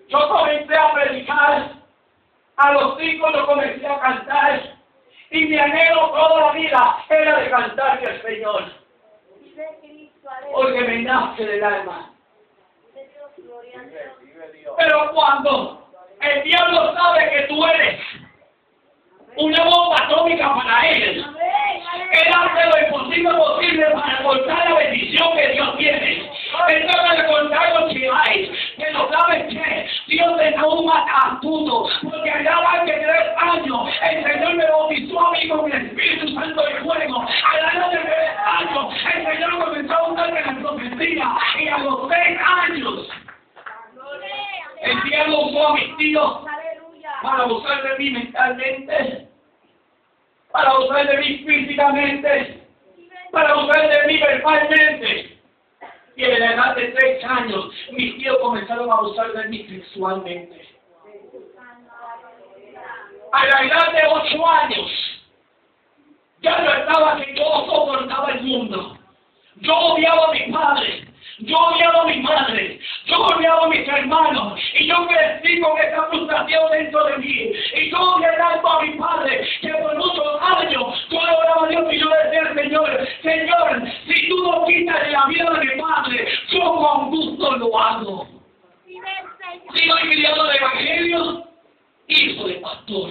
Yo comencé a predicar. A los 5 yo comencé a cantar. Y mi anhelo toda la vida era de cantarle al Señor. Porque me nace del alma. Pero cuando el diablo sabe que tú eres una bomba atómica para él hace lo imposible posible para cortar la bendición que Dios tiene. Él trata de cortar lo que hay. Pero ¿sabes qué? Dios es aún más astuto. Porque allá van que 3 años el Señor me bautizó a mí con el Espíritu Santo de fuego. A la edad de 3 años el Señor comenzó a usarme en la profecía. Y a los 6 años el diablo usó a mis tíos para abusar de mí mentalmente, para abusar de mí físicamente, para abusar de mí verbalmente. Y en la edad de 3 años, mis tíos comenzaron a abusar de mí sexualmente. A la edad de 8 años, ya no estaba que yo soportaba el mundo. Yo odiaba a mi padre. Yo odiaba a mi madre, yo odiaba a mis hermanos, y yo crecí con esa frustración dentro de mí, y yo odié tanto a mi padre, que por muchos años yo le oraba a Dios y yo le decía al Señor, Señor, si tú no quitas de la vida de mi padre, yo con gusto lo hago. Si soy criado del Evangelio, hijo de pastor.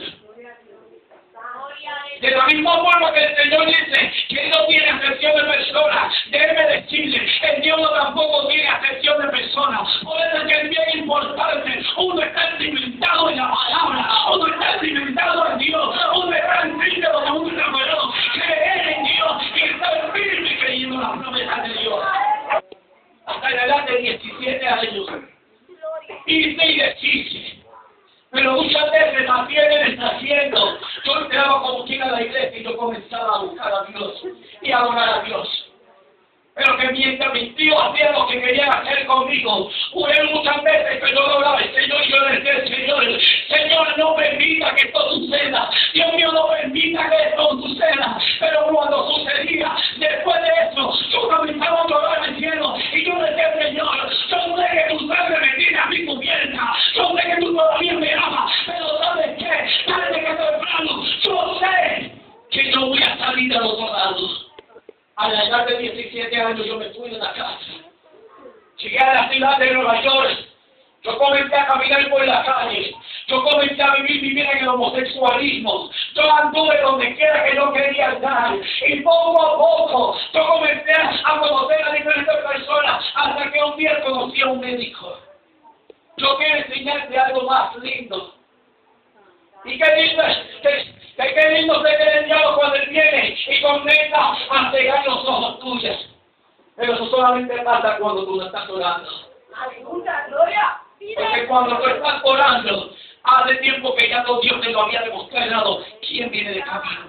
De la misma forma que el Señor dice que Él no tiene acepción de personas, déjeme decirle, el diablo tampoco tiene acepción de personas. Por eso es que es bien importante, uno está cimentado en la palabra, uno está cimentado en Dios, uno está en Cristo, donde uno está parado, creer en Dios y estar firme creyendo las promesas de Dios. Hasta la edad de 17 años. Y sí. Pero muchas veces también Él está haciendo. Yo entraba como quien a la iglesia y yo comenzaba a buscar a Dios y a adorar a Dios. Pero que mientras mis tíos hacían lo que querían hacer conmigo, muchas veces que yo lo oraba al Señor y yo le decía al Señor, Señor, no permita que esto suceda. Dios mío, no permita que esto suceda. Pero cuando sucedía, después de eso, yo comenzaba a llorar al cielo y yo le decía al Señor, yo sé que tu sangre me tiene a mí cubierta. Yo sé que tú todavía me amas. Pero ¿sabes qué? Tarde que temprano, yo sé que yo voy a salir del otro lado. A la edad de 17 años yo me fui de la casa. Llegué a la ciudad de Nueva York. Yo comencé a caminar por la calle. Yo comencé a vivir mi vida en el homosexualismo. Yo anduve donde quiera que yo quería andar. Y poco a poco yo comencé a conocer a diferentes personas hasta que un día conocí a un médico. Yo quiero enseñarte algo más lindo. Y qué lindo se ve el diablo cuando él viene y comienza a cegar los ojos tuyos. Pero eso solamente pasa cuando tú no estás orando. ¡Aleluya, gloria! Porque cuando tú estás orando, hace tiempo que ya Dios te lo había demostrado quién viene de camino.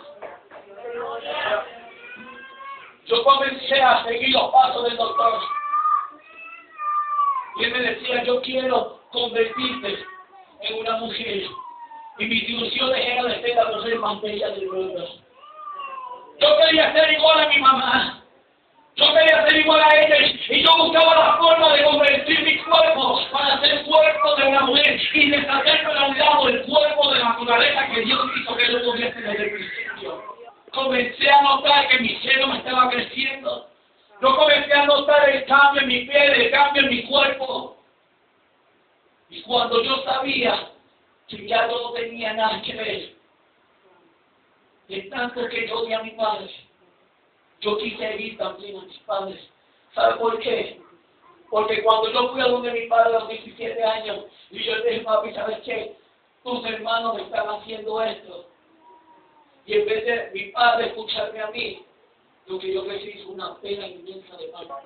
Yo comencé a seguir los pasos del doctor. Y él me decía, yo quiero convertirte en una mujer. Y mis ilusiones eran de ser la mujer más bella del mundo. Yo quería ser igual a mi mamá. Yo quería ser igual a ella. Y yo buscaba la forma de convertir mi cuerpo para ser cuerpo de una mujer. Y deshacer a un lado el cuerpo de la naturaleza que Dios hizo que yo tuviese desde el principio. Comencé a notar que mi seno me estaba creciendo. Yo comencé a notar el cambio en mi piel, el cambio en mi cuerpo. Y cuando yo sabía que ya no tenía nada que ver, de tanto que yo odié a mi padre, yo quise herir también a mis padres. ¿Sabe por qué? Porque cuando yo fui a donde mi padre a los 17 años, y yo le dije, papi, ¿sabes qué? Tus hermanos me están haciendo esto. Y en vez de mi padre escucharme a mí, lo que yo recibí fue una pena inmensa de parte.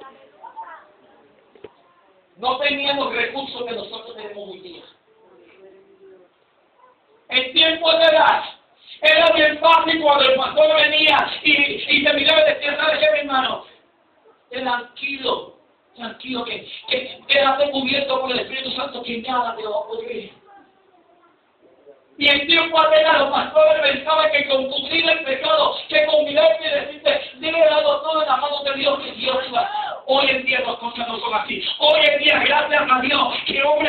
No teníamos recursos que nosotros tenemos hoy día. En tiempos de edad, era bien fácil cuando el pastor venía y te miraba y decía, ¿sabes qué, mi hermano? Tranquilo, que quédate cubierto por el Espíritu Santo, que nada te va a poder. Y en tiempos de edad, los pastores pensaban que con cubrir el pecado, que con mirarte y decirte, dile dado todo en la mano de Dios, que Dios iba. Hoy en día las cosas no son así. Hoy en día, gracias a Dios, que hombres